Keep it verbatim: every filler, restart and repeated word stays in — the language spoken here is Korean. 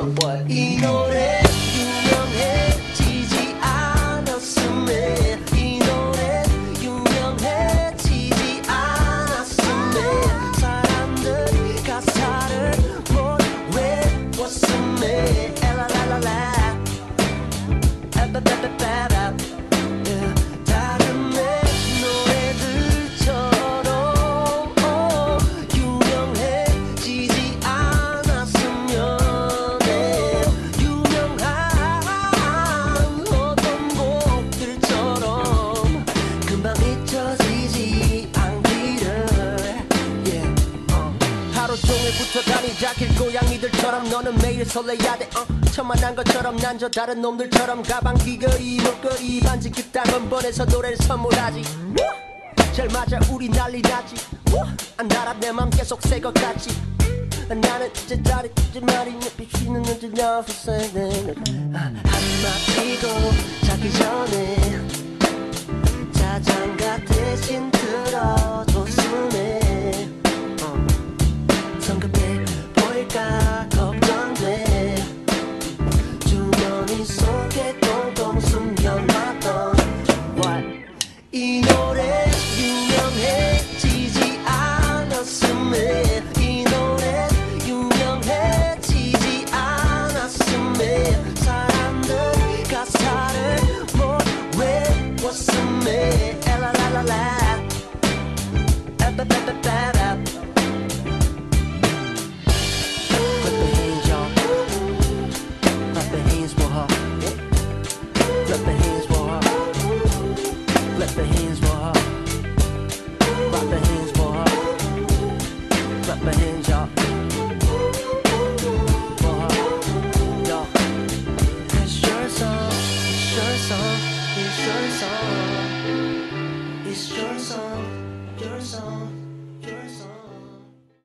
What? 이 노래 유명해지지 않았음에 이 노래 유명해지지 않았음에 사람들 가사를 못 외웠음에 엘라라라라 에빠빠빠빠빠 다른 내 노래들처럼 유명해지지 않았으면 해 유명한 어떤 곡들처럼 금방 잊혀지지 않기를 yeah. uh. 하루 종일 붙어다니자 길고양이들처럼 너는 매일 설레야 돼 uh. 천만한 것처럼 난 저 다른 놈들처럼 가방 귀걸이 목걸이 반지 그딴 번에서 노래를 선물하지 잘 맞아 우리 난리 나지 안 달아 내 맘 계속 새 것 같지 나는 이제 다리 이제 말이 비치는 눈질 여보세요 하루 마치고 자기 전에 자장가 대신 들어줬음에 어. 성급해 보일까 걱정돼 주머니 속에 꽁꽁 숨겨놨던 What? 이 노래 유명해지지 않았음에 이 노래 유명해지지 않았음에 사람들 가사를 못 외웠음에 엘라라라라 에빠빠빠빠빠 Clap your hands y'all Clap your hands for her Clap your hands for her Clap your hands for her Clap your hands for her Clap your hands y'all For her y'all It's your song It's your song It's your song It's your song Your song